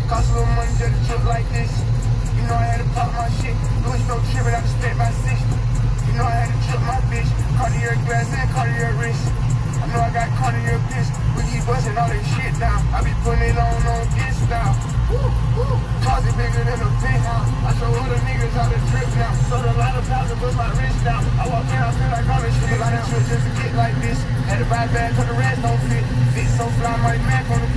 Cost a little money just to trip like this. You know I had to pop my shit. Louis no trippin', I just spent my 60. You know I had to trip my bitch. Cartier glass and Cartier wrist. I know I got Cartier bitch. We keep bustin' all that shit down. I be putting it on this style. Closet bigger than a penthouse. I show other niggas how to trip now. Sold a lot of pounds and put my wrist down. I walk in, I feel like all this shit. A lot of trips just to get like this. Had to buy back cause the rest don't fit. Fit so fly, mighty Mac on the